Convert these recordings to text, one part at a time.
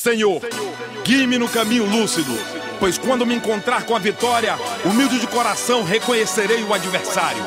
Senhor, guie-me no caminho lúcido, pois quando me encontrar com a vitória, humilde de coração reconhecerei o adversário.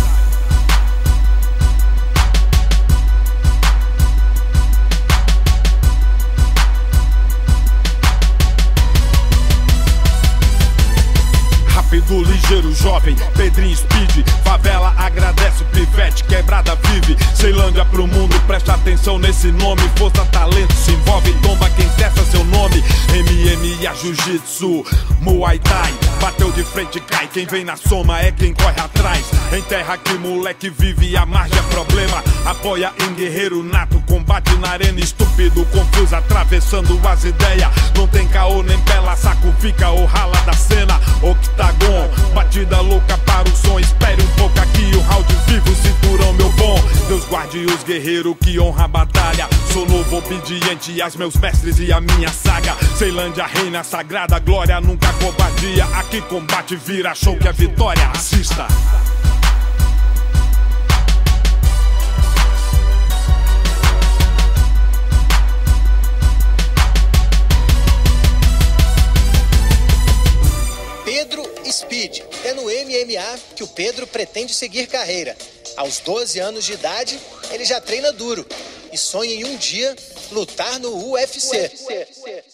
Rápido, ligeiro, jovem, Pedrinho Speed. Favela agradece, pivete, quebrada vive. Ceilândia pro mundo, presta atenção nesse nome. Força, talento, se envolve, tomba quem testa seu nome. MMA, Jiu-Jitsu, Muay Thai. Bateu de frente, cai, quem vem na soma é quem corre atrás. Em terra que moleque vive, a margem é problema. Apoia em guerreiro nato, combate na arena. Estúpido, confuso, atravessando as ideias. Não tem caô nem pela, saco fica ou rala da cena. Octagon, batida louca para o som. Espere um pouco aqui, o round vivo, cinturão meu bom. Deus guarde os guerreiros que honra a batalha. Sou novo, obediente aos meus mestres e a minha saga. Ceilândia reina sagrada, glória, nunca covardia. Aqui combate vira show que é vitória, assista. Pedro Speed. É no MMA que o Pedro pretende seguir carreira. Aos 12 anos de idade, ele já treina duro e sonha em um dia lutar no UFC.